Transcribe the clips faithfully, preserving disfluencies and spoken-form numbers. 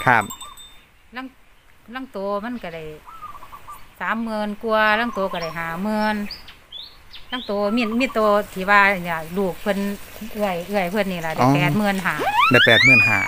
ครับลังลังโตมันก็ได้สามหมื่นกว่าลังโตก็ได้ห้าหมื่นลังโตมีมีโตที่ว่าเนี่ยลูกเพิ่นเอื่อยเอื่อยเพิ่นนี่ล่ะได้แปดหมื่นห้าได้แปดหมื่นห้า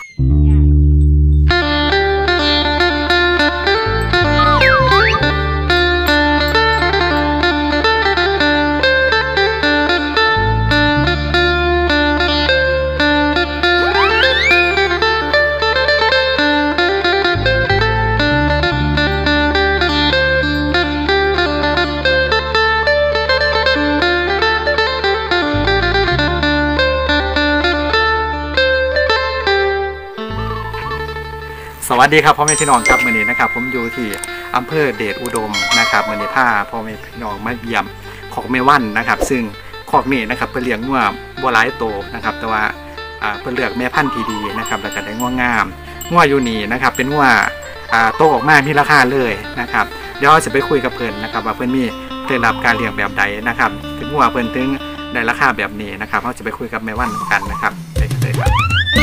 สวัสดีครับพ่อแม่พี่น้องครับมื้อนี้นะครับผมอยู่ที่อำเภอเดชอุดมนะครับมื้อนี้พาพ่อแม่พี่น้องมาเยี่ยมคอกแม่วันนะครับซึ่งคอกนี้นะครับเพิ่นเลี้ยงงัวบ่หลายโตนะครับแต่ว่าอ่าเพิ่นเลือกแม่พันธุ์ที่ดีนะครับแล้วก็ได้งัวงามงัวอยู่นี่นะครับเป็นงัวอ่าโตออกมามีราคาเลยนะครับเดี๋ยวเราจะไปคุยกับเพิ่นนะครับว่าเพิ่นมีเคล็ดลับการเลี้ยงแบบใดนะครับถึงงัวเพิ่นถึงได้ราคาแบบนี้นะครับเราจะไปคุยกับแม่วันกันนะครับไปกันเลยครับ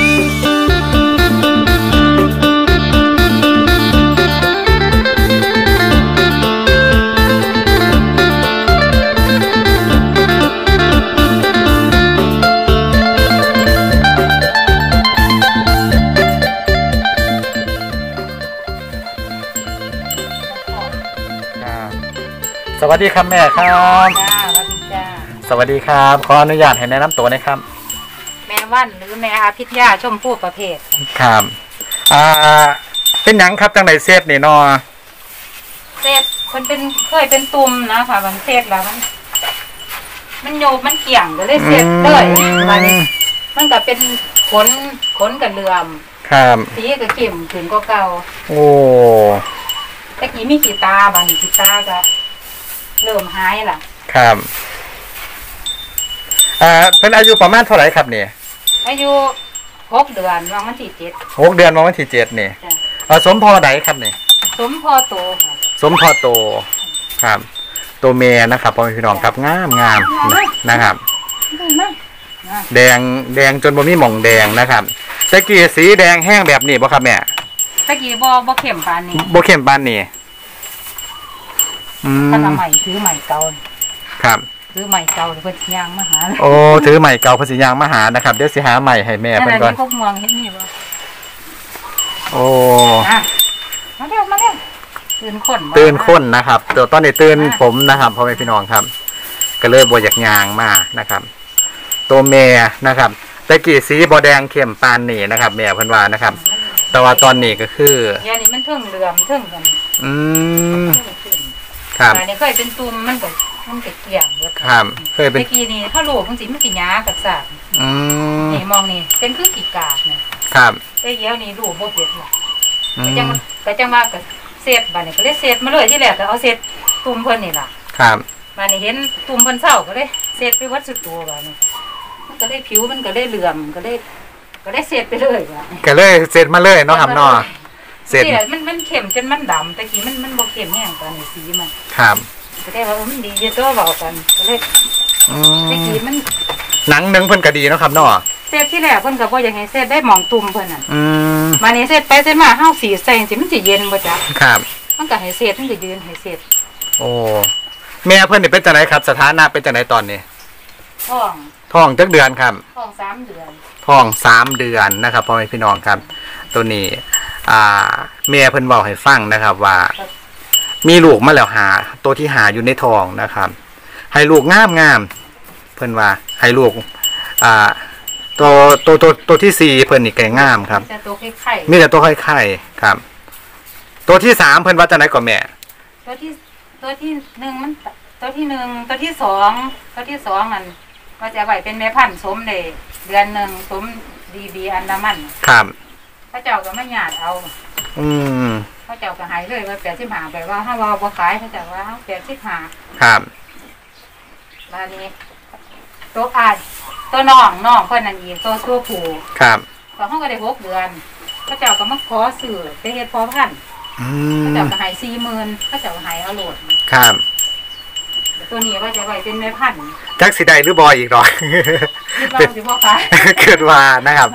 สวัสดีครับแม่ครับจ้าสวัสดีจ้าสวัสดีครับขออนุญาตให้แนะนำตัวนะครับแม่วันหรือแม่อาพิทยาชมพู่ประเภทครับอ่าเป็นหยังครับจังไดเซตนี่เนาะเซตคนเป็นเคยเป็นตุ่มนะค่ะมันเซตแล้วมันมันโยบมันเกี่ยงก็เลยเซตเลยมานี่มันก็เป็นขนขนกับเลื่อมครับสีก็เข้มขึ้นก็เก่าโอ้ตะกี้มีขีตาบางขีตาก็เริ่มหายล่ะครับอ่าเป็นอายุประมาณเท่าไหร่ครับเนี่ยอายุหกเดือนวางวันที่เจ็ดหกเดือนวางวันที่เจ็ดเนี่ยสมพอไหนครับเนี่ยสมพอโตค่ะสมพอโตครับตัวเมียนะครับพ่อพี่น้องครับงามงามนะครับแดงแดงจนบ่มีหม่องแดงนะครับตะกี้สีแดงแห้งแบบนี้บ่ครับแม่ตะกี้บ่บ่เข้มปานนี้บ่เข้มปานนี้ถ้าใหม่ถือใหม่เก่าครับถือใหม่เก่าเพิ่นยางมาหาโอ้ถือใหม่เก่าเพิ่นสิยางมาหานะครับเดี๋ยวสิหาใหม่ให้แม่เพิ่นก่อนพวกมวงเห็นนี่บ่โอ้มาเร็วมาเร็วตื่นคนตื่นคนนะครับเดี๋ยวตอนนี้ตื่นผมนะครับพ่อแม่พี่น้องครับก็เลยบ่อยากยางมานะครับตัวแม่นะครับตะกี้สีบ่แดงเข้มปานนี่นะครับแม่เพิ่นว่านะครับแต่ว่าตอนนี้ก็คือยานี่มันเทิงเหลื่อมเทิงกันอืมครับอันนี้เคยเป็นตุ่มมันก็มันก็เกี่ยงเบิดครับเคยเป็นตะกี้นี่ถ้าโลกมันสิมันสิหยากับสารอืมนี่มองนี่เป็นคือขี้กากเนี่ยครับแต่เดี๋ยวนี้ลูกบ่เฮ็ดหรอกก็จังก็จังว่าก็เศษบัดนี้ก็เลยเศษมาเลยที่แรกก็เอาเศษตุ่มเพิ่นนี่ล่ะครับบัดนี้เห็นตุ่มเพิ่นเศร้าก็เลยเศษไปวัดสุดตัวบัดนี้มันก็ได้ผิวมันก็ได้เหลื่อมก็ได้ก็ได้เศษไปเลยบัดนี้ก็เลยเศษมาเลยเนาะครับเนาะเสร็จมันมันเข็มจนมันดำตะกี้มันมันบ่เข็มแห้งตอนนี้สีมันครับก็ได้ว่ามันดีเยอะตัวเบากันก็เลยตะกี้มันหนังหนึ่งเพิ่นก็ดีเนาะครับเนาะเสร็จที่แรกเพิ่นก็บ่อยากให้เสร็จได้หมองตุ่มเพิ่นน่ะอืมมานี่เสร็จไปเสร็จมาเฮาสีใส่สิมันสิเย็นบ่จ๊ะครับมันก็ให้เสร็จมันก็ยืนให้เสร็จโอ้แม่เพิ่นนี่เป็นจังไดครับสถานะเป็นจังไดตอนนี้ท้องท้องจักเดือนครับท้องสามเดือนท้องสามเดือนนะครับพ่อแม่พี่น้องครับตัวนี้อ่าแม่เพิ่นเว้าให้ฟังนะครับว่ามีลูกมาแล้วหาตัวที่หาอยู่ในท้องนะครับให้ลูกงามงามเพิ่นว่าให้ลูกอ่าตัวตัวตัวตัวที่สี่เพิ่นนี่แก่งามครับมีแต่ตัวไข่มีแต่ตัวไข่ไข่ครับตัวที่สามเพิ่นว่าจังได๋ก่อนแม่ตัวที่ตัวที่หนึ่งมันตัวที่หนึ่งตัวที่สองตัวที่สองนั่นว่าจะไว้เป็นแม่พันธุ์สมได้เดือนนึงสมดีบีอันดามันครับพระเจ้าก็ไม่หยาดเอาอืมพระเจ้าก็หายเลยว่าแปดสิบห้าไปว่าถ้าเราบ่ขายพระเจ้าว่าแปดสิบห้าครับมานี้ตัวอายตัวน้องน้องเพิ่นนั่นอีกตัวตัวผู้ครับตอนเขาก็ได้หกเดือนพระเจ้าก็มาขอซื้อไปเฮ็ดพอพันธุ์พระเจ้าก็ให้สี่หมื่นพระเจ้าก็ให้เอาโหลดครับตัวนี้ว่าจะไว้เป็นแม่พันธุ์จักสิได้หรือบอยอีกหรอเป็นสิบ่ขายเกิดว่านะครับ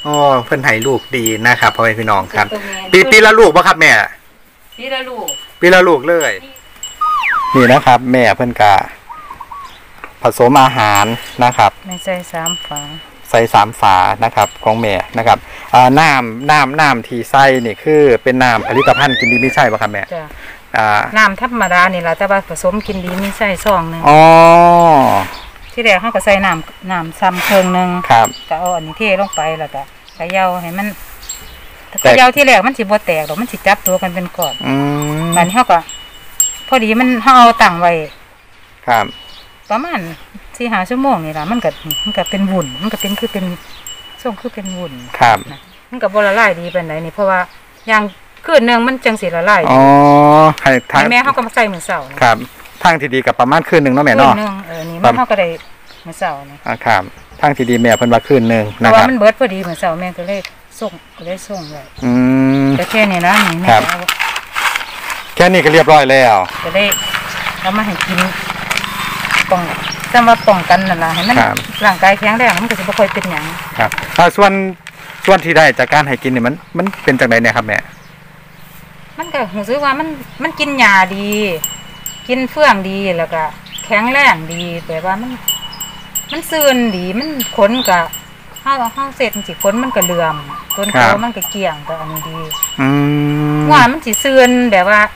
อ๋อเพิ่นให้ลูกดีนะครับพ่อแม่พี่น้องครับตัวแม่ปีปีละลูกบ่ครับแม่ปีละลูกปีละลูกเลยนี่นะครับ แม่เพิ่นกะผสมอาหารนะครับไม่ใช่สามฝาใส่สามฝานะครับของแม่นะครับอ่าน้ำน้ำน้ำที่ใส่นี่คือเป็นน้ำผลิตภัณฑ์กินดีไม่ใช่ป่ะครับแม่จ้ะอ่าน้ำธรรมดานี่แหละแต่ว่าผสมกินดีไม่ใช่ซองหนึงอ๋อที่แรกเขาก็ใส่น้ำน้ำซ้ำเครื่องหนึงครับก็เอาอันนี้เทลงไปแล้วก็เขย่าให้มันแตกเขย่าที่แรกมันสิบ่แตกหรอกมันสิจับตัวกันเป็นก้อนอืมบัดนี้เขาก็พอดีมันเขาเอาตั้งไว้ครับประมาณสี่ห้าชั่วโมงนี่ล่ะมันก็มันก็เป็นวุ่นมันก็เป็นคือเป็นส่งคือเป็นวุ่นครับนะมันก็บ่ละลายดีปานใดนี่เพราะว่าอย่างคืนหนึงมันจังสิละลายอ๋อให้ทางให้แม่เขาก็มาใส่มื้อเช้านี่ครับทางที่ดีกับประมาณคืนหนึ่งเนาะแม่คืนเนาะหนึงเออนี่ปมัระนเขาก็ได้มื้อเช้านี่อ่าครับทางที่ดีแม่เพิ่นว่าคืนหนึ่งเพนะราะคว่ารับมันเบิดพอดีมื้อเช้าแม่ก็เลยส่งก็เลยส่งไว้อืมแต่แค่นี้นะนี่แม่ครับก็เอาแค่นี้ก็เรียบร้อยแล้วก็ได้เอามาให้กินป้องจำว่าป้องกันนั่นล่ะให้มันครับร่างกายแข็งแรงมันก็สิบ่ค่อยเป็นหยังครับอ่าส่วนส่วนที่ได้จากการให้กินเนี่ยมันมันเป็นจากไหนเนี่ยครับแม่มันก็รู้สึกว่ามันมันกินหญ้าดี กินเฟื่องดีแล้วก็แข็งแรงดีแบบว่ามัน มันซื่นดีมันขนก็เฮาเฮาเสร็จสิขนมันก็เหลื่อมต้นโตมันก็เกี่ยงก็อันนี้ดีอืมว่ามันสิซื่นแบบว่า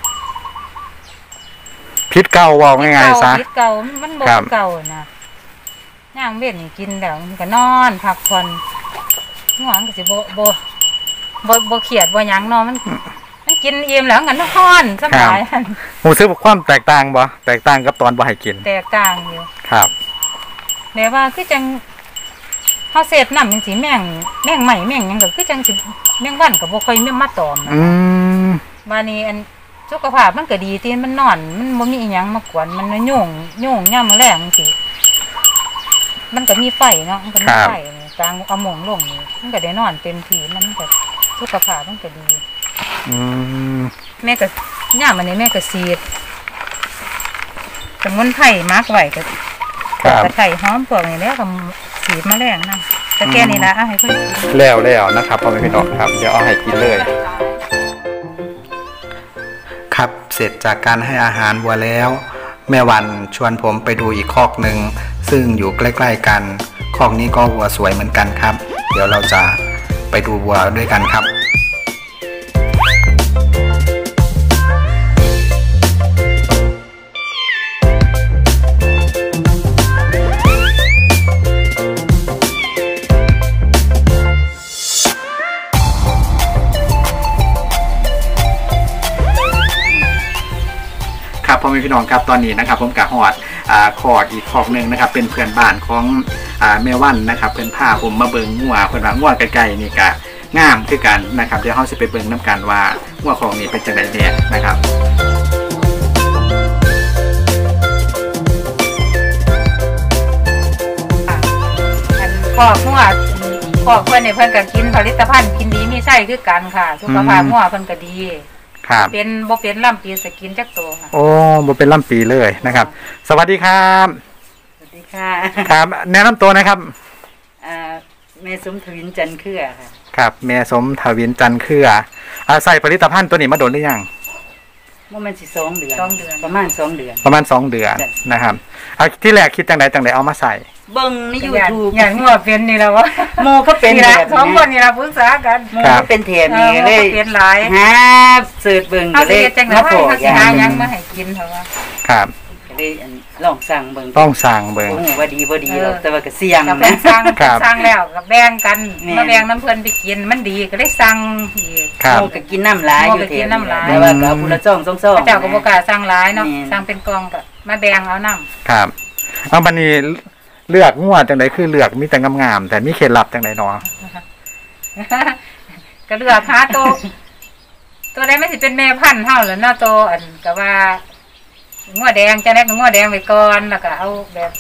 พิษเก่าเว่าง่ายๆซะพิษเก่ามันมันบ่ครับเก่านะย่างเว้นนี่กินแล้วมันก็นอนพักผ่อนง่วงก็สิบ่บ่บ่บ่เครียดบ่หยังเนาะมัน มันกินอิ่มแล้วมันก็นอนสบายรู้สึกว่าความแตกต่างบ่แตกต่างกับตอนบ่ให้กินแตกต่างอยู่ครับแต่ว่าคือจังเฮาเสพน้ำจังสิแม่งแม่งใหม่แม่งหยังก็คือจังสิแม่งวันก็บ่ค่อยมีมาตอมนะอืมบานี้อันสุขภาพมันก็ดีที่มันนอน มันบ่มีอีหยังมากวนมันยุ่งยุ่งย่ำแรงจังซี่มันก็มีไฟเนาะมันก็มีไฟนี่กลางเอาหมองลงนี่มันก็ได้นอนเต็มที่มันก็สุขภาพมันก็ดีอืมแม่ก็ย่ามอันนี้แม่ก็ซีดสมุนไพรมักไว้ก็ครับตะไคร้หอมพวกนี้แล้วก็สีดแมลงนะแต่แค่นี้ละเอาให้เพิ่นกินแล้วแล้วนะครับพ่อแม่พี่น้องครับเดี๋ยวเอาให้กินเลย ครับเสร็จจากการให้อาหารวัวแล้ว แม่วันชวนผมไปดูอีกคอกหนึ่งซึ่งอยู่ใกล้ๆกันคอกนี้ก็วัวสวยเหมือนกันครับ เดี๋ยวเราจะไปดูวัวด้วยกันครับ ครับพ่อแม่พี่น้องครับตอนนี้นะครับผมกะหอดอ่าคอกอีกคอกหนึ่งนะครับเป็นเพื่อนบ้านของอ่าแม่วันนะครับเป็นผ้าผมมาเบิ่งงัวเพิ่นว่างัวไกลๆนี่กะงามคือกันนะครับเดี๋ยวเฮาสิไปเบิ่งน้กันว่างัวของนี่เป็นจังได๋แน่นะครับอันคอกงัวคอกเพิ่นนี่เพิ่นก็กินผลิตภัณฑ์กินดีมีไส้คือกันค่ะสุขภาพงัวเพิ่นก็ดีครับเป็นบ่เป็นลำปีสกินจักตัวค่ะโอ้บ่เป็นล่ำปีเลยนะครับ สวัสดีครับสวัสดีค่ะครับแนะนำตัวนะครับอ่าแม่สมทวินจันทร์เครือค่ะครับแม่สมทวินจันทร์เครืออาใส่ผลิตภัณฑ์ตัวนี้มาโดนหรือยังว่ามันสิสองเดือนสองเดือนประมาณสองเดือนประมาณสองเดือนจ้ะนะครับเอาที่แรกคิดจังไดจังไดเอามาใส่เบิ่งในอย่าง YouTube อย่างงัวเป็นนี่แล้ววะโมเขาเป็นนี่แบละบสองคนนี่ละปรึกษากันโมเขาเป็นแถบเอนี้อเลยเปลี่ยนหลายหาเสิร์ชเบิ่งเขาก็เลสิยเฮ็ดจังได๋มาให้พอเขาสิอย่าหาง หยังมาให้กินเถอะว่าครับก็เลยอันลองสั่งเบิ่งต้องสั่งเบิ่งโอ้โหว่าดีบ่ดีหรอกเออแต่ว่าก็เสี่ยงก็เป็นะนสั่งครับสั่งแล้วก็แบ่งกันแม่มาแบ่งน้ำเพิ่นไปกินมันดีก็เลยสั่งอีกครับโมก็กินน้ำหลายโมอยู่ก็แถกินบน้ำหลายแต่ว่าก็เอาผู้ละจ้องซ่องพระๆเจ้าก็บ่กล้าสั่งหลายเนาะแม่นสั่งเป็นกล่องก็มาแบ่งเอานำครับเอาบันนี้เลือกงัวจังไดคือเลือกมีแต่งามๆแต่มีเคล็ดลับจังไดเนาะก็เลือกหาตัวตัวใดมันสิเป็นแม่พันธุ์เฮาแหล้วเนาะตัวอันก็ว่างัวแดงจังได๋ก็งัวแดงไว้ก่อนแล้วก็เอาแบบ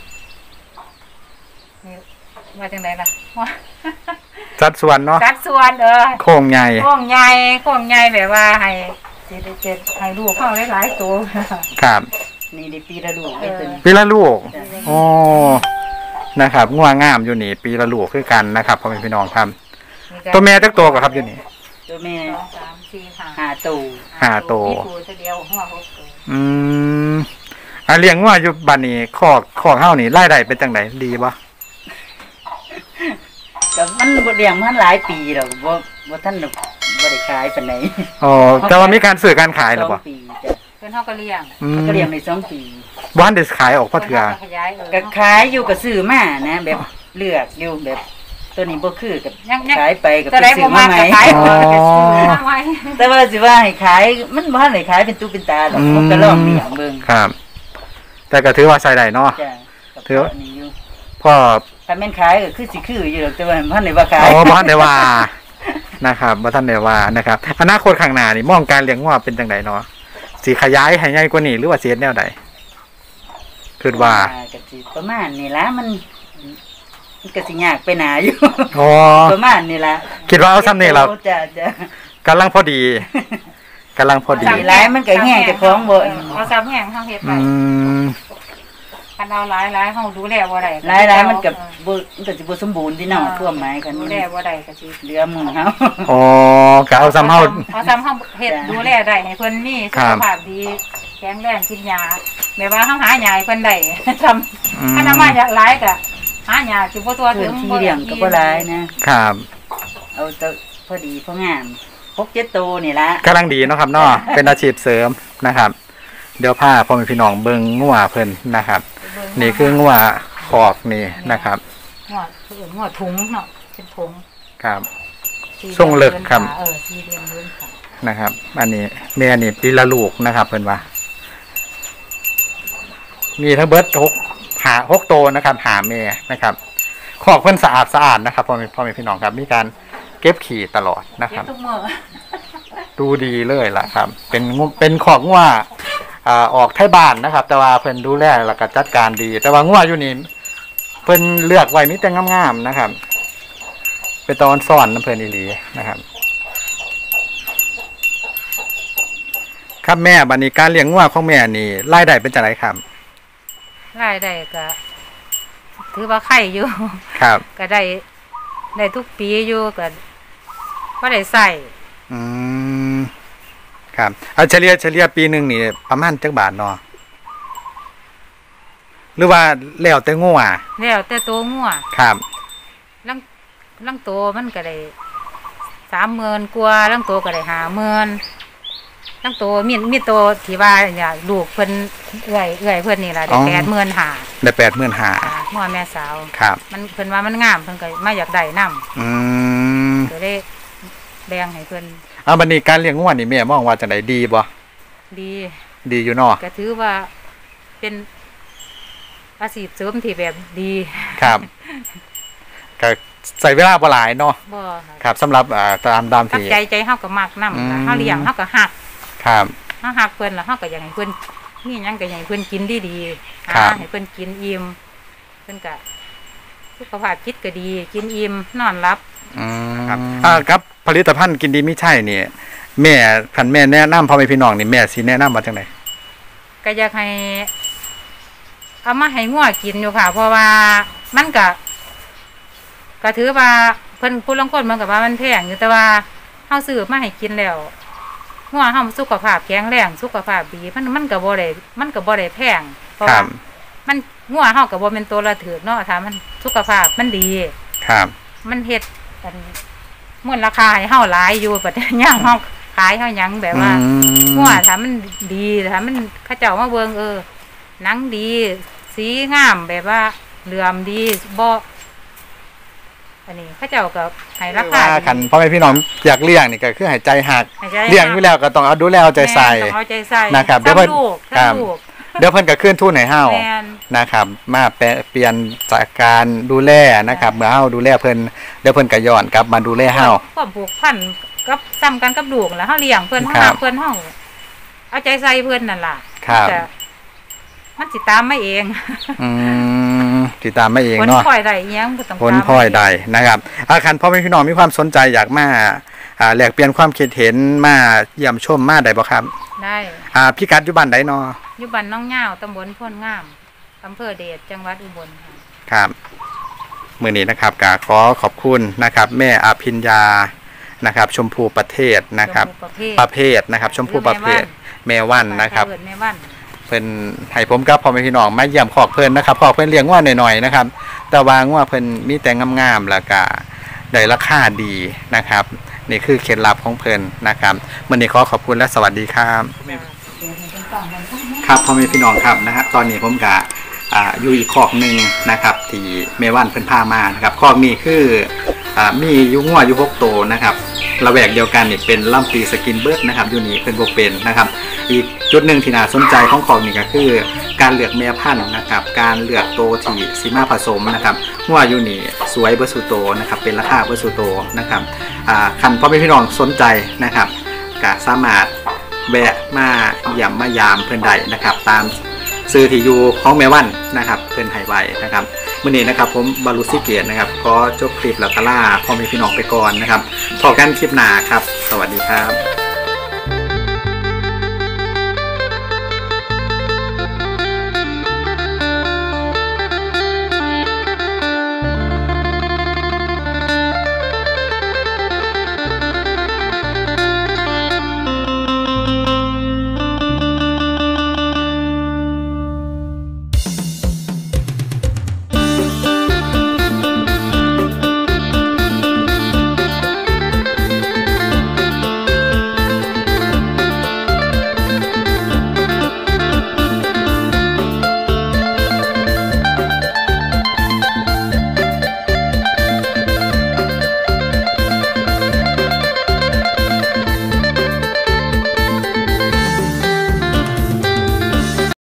นี่ว่าจังไดล่ะสัดส่วนเนาะสัดส่วนเออโค้งใหญ่โค้งใหญ่โค้งใหญ่แบบว่าให้สิได้เจ็ดให้ลูกเฮาหลายๆตัวครับนี่ได้ปีละลูกได้เพิ่นปีละลูกโอ้นะครับงัวงามอยู่นี่ปีละลูกคือกันนะครับพ่อแม่พี่น้องครับตัวแม่จักตัวก็ครับอยู่นี่ตัวแม่สองสามสี่ห้าหาตูห้าตัวมีตัวเดียวหัวหกตัวอืมอ่ะเลี้ยงงัวอยู่บ้านนี้คอกคอกเฮานี่รายได้เป็นจังไดดีบ่ก็มันบ่เลี้ยงมันหลายปีแล้วบ่บ่ทันได้บ่ได้ขายปานใดอ๋อแต่ว่ามีการซื้อการขายแล้วสบ่องปีจ้ะเพิ่นเฮาก็เลี้ยงอืมก็เลี้ยงได้สองปีบ่ทันได้ขายออกเพราะเถื่อพิ่นฮาก็ขยายเออก็ขายอยู่ก็ซื้อมานะแบบเลือกอยู่แบบตัวนี้บ่คือกับยังยังขายไปก็จะไปได้ซื้บ่อมามาใหม่ก็ขายเออก็ซื้อมาไว้แต่ว่าสิว่าให้ขายมันบ่ทันได้ขายเป็นตู้เป็นตาดอกผมก็ลองเลี้ยงเบิ่งครับ แต่ก็ถือว่าใส่ได้เนาะจ้ะก็ถือว่านี่อยู่พ่อถ้าแม่นขายก็คือสิคืออยู่ดอกแต่ว่ามันได้ว่าขายอ๋อบ่ทันได้ว่านะครับบ่ทันได้ว่านะครับอนาคตข้างหน้านี่มองการเลี้ยงงัวเป็นจังไดเนาะสิขยายให้ใหญ่กว่านี้หรือว่าสิเฮ็ดแนวใดคิดว่าก็สิประมาณนี้ล่ะมันมันก็สิยากไปหนาอยู่อ๋อประมาณนี้ล่ะคิดว่าเอาซ้ำนี่เราจ้ะจ้ะกำลังพอดีกำลังพอดีสีหลายมันก็แห้งเจ้าของบ่เอาซ้ำแห้งเฮาเฮ็ดไปอืมคันเอาหลายหลายเฮาดูแลบ่ได้หลายหลายมันก็บ่มันก็สิบ่สมบูรณ์ที่เนาะทั่วหมายกันดูมันแลบ่ได้ก็สิเหลือหมู่เฮาอ๋อก็เอาซ้ำเฮาเอาซ้ำเฮาเฮ็ดจ้ะดูแลได้ให้เพิ่นมีคสุรับขภาพดีแข็งแรงกินยาแบบว่าเฮาหาหยาให้เพิ่นได้ ซ้ำอืมคันเอามาหลายก็หาหยาสิบ่ทั่วถึพื้นงที่เลี้ยงก็บ่หลายนะครับ เอาแต่พอดีพองามหกเจ็ดตัวนี่ล่ะกำลังดีเนาะครับเนาะเป็นอาชีพเสริมนะครับ เดี๋ยวพาพ่อแม่พี่น้องเบิ่งงัวเพิ่นนะครับ นี่คืองัวคอกนี่นะครับหัวคือหัวถุงเนาะเป็นถุงครับสี่ทรงเลิศครับเออสี่เหลี่ยมเลื่อนขานะครับ อันนี้แม่นี่ปีละลูกนะครับเพิ่นว่า มีทั้งเบิดหกหาหกโตวนะครับ หาแม่นะครับคอกเพิ่นสะอาดสะอาดนะครับพ่อแม่พ่อแม่พี่น้องครับ มีการเก็บขี่ตลอดนะคเก็รับบ ทุกมื้อดูดีเลยล่ะครับ เป็นงูเป็นขอกงัวอ่าออกไทยบ้านนะครับ แต่ว่าเพิ่นดูแลแล้วก็จัดการดี แต่ว่างัวอยู่นี่เพิ่นเลือกไว้มีแต่งามๆนะครับ เป็นตอนซ่อนน้ำเพิ่นอีหลีนะครับ ครับแม่บัดนี้การเลี้ยงงัวของแม่นี่รายได้เป็นจังไดครับรายได้ก็ถือว่าไข่อยู่ครับก็ได้ได้ทุกปีอยู่ก็บ่ได้ใส่อืมครับเอาเฉลี่ยเฉลี่ยปีหนึงนี่ประมาณจักบาทเนาะหรือว่าแล้วแต่งัวแล้วแต่ตัวงัวครับลังลังโตวมันก็ได้สามหมื่นกว่าลังโตวก็ได้ห้าหมื่นลังโตวมีมีโตวที่ว่าเนี่ยลูกเพิ่นเอื้อยเอื้อยเพิ่นนี่ล่ะได้แปดหมื่นห้าได้แปดหมื่นห้าหัวแม่สาวครับมันเพิ่นว่ามันงามเพิ่นก็มาอยากได้นำอืมก็ได้แบ่งให้เพิ่นเอาบัดนี้การเลี้ยงงัวนี่แม่มองว่าจังไดดีบ่ดีดีอยู่เนาะก็ถือว่าเป็นอาชีพเสริมที่แบบดีครับก็ใส่เวลาบ่หลายเนาะบ่ค่ะครับสำหรับอ่าตามตามทักที่ใจใจเฮาก็มักนำอืมเฮาเลี้ยงเฮาก็ฮักครับเฮาฮักเพิ่นแล้วเฮาก็อยากให้เพิ่นมีหยังก็อยากให้เพิ่นกินดีๆครัหาบให้เพิ่นกินอิ่มเพิ่นก็สุขภาพจิตก็ดี กินอิ่มนอนหลับอืมครับอ่าครับผลิตภัณฑ์กินดีมิใช่นี่แม่คันแม่แนะนำพ่อแม่พี่น้องนี่แม่สิแนะนำว่าจังไดก็อยากให้เอามาให้งัวกินอยู่ค่ะ เพราะว่ามันก็ก็ถือว่าเพิ่นผู้ลางคนมันก็ว่ามันแพงอยู่แต่ว่าเฮาซื้อมาให้กินแล้วงัวเฮาสุขภาพแข็งแรงสุขภาพดีมันมันก็บ่ได้มันก็บ่ได้แพงเพราะครัว่าบมันงัวเฮาก็บ่เป็นตัวละถือเนาะถ้ามันสุขภาพมันดีครับมันเฮ็ดกันมูลราคาให้เฮาหลายอยู่บัดนี้ย่างเฮาขายเฮาหยังแบบว่าอืมงัวถ้ามันดีถ้ามันเขาเจ้ามาเบิ่งเออหนังดี สีงามแบบว่าเหลื่อมดีบ่อันนี้เขาเจ้าก็ให้ราคาว่าคันพ่อแม่พี่น้องอยากเลี้ยงนี่ก็คือให้ใจหักให้ใจเลี้ยงอยู่แล้วก็ต้องเอาดูแลเอาใจใส่แม่นต้องเอาใจใส่นะครับเดี๋ยวเพิ่นทั้งลูกครัทั้บงลูกเดี๋ยวเพิ่นก็ขึ้นทุนให้เฮาแม่นนะครับ มาแปะเปลี่ยนจากการดูแลนะครับเมื่อเฮาดูแลเพิ่นเดี๋ยวเพิ่นก็ย้อนกลับมาดูแลเฮาก็ผูกพันกับซ้ำกันกับลูกแล้วเฮาเลี้ยงเพิ่นเฮาครัรับกเพิ่นเฮาเอาใจใส่เพิ่นนั่นล่ะครับแต่มันสิตามมาเองอืมติดตามมาเองผลเนาะพลอยได้อิหยังบ่ต้องผลตามพลอยใดนะครับอาคันพ่อแม่พี่น้องมีความสนใจอยากมาอ่าแลกเปลี่ยนความคิดเห็นมาเยี่ยมชมมาได้บ่ครับได้อ่าพิกัดอยู่บ้านใดเนาะอยู่บ้านน้องย่าวตำบลโพนงามอำเภอเดชจังหวัดอุบลค่ะครับมื้อนี้นะครับก็ขอขอบคุณนะครับแม่อภิญญานะครับชมพูประเทศนะครับชมพูประเภทประเภทนะครับชมพูประเภทแม่วันนะครับเอิ้แม่วันเพิ่นให้ผมกับพ่อแม่พี่น้องมาเยี่ยมคอกเพิ่นนะครับคอกเพิ่นเลี้ยงว่าหน่อยๆนะครับแต่ว่าว่าเพิ่นมีแต่งามๆแล้วก็ได้ราคาดีนะครับนี่คือเคล็ดลับของเพิ่นนะครับมื้อนี้ขอขอบคุณและสวัสดีครับครับพ่อแม่พี่น้องครับนะฮะตอนนี้ผมก็อ่าอยู่อีกคอกหนึ่งนะครับที่แม่วันเพิ่นพามานะครับคอกนี้คืออ่ามีอยู่งัวอยู่หกตัวนะครับระแวกเดียวกันนี่เป็นล่ำปีสกินเบิร์ดนะครับอยู่นี่เพิ่นบ่เป็นนะครับอีกจุดหนึ่งที่น่าสนใจของคอกนี้ก็คือการเลือกแม่พันธุ์นะครับการเลือกโตที่สิมาผสมนะครับงัวอยู่นี่สวยเบิดสุโตนะครับเป็นราคาเบิดสุโตนะครับอ่าคันพ่อแม่พี่น้องสนใจนะครับก็สามารถแวะมาเยี่ยมมายามเพิ่นได้นะครับตามซื้อที่อยู่ของแม่วันนะครับเพิ่นให้ไว้นะครับมื้อนี้นะครับผมบารุสิเกียรตินะครับก็จบคลิปแล้วก็ลาพ่อแม่พี่น้องไปก่อนนะครับพบกันคลิปหน้าครับสวัสดีครับ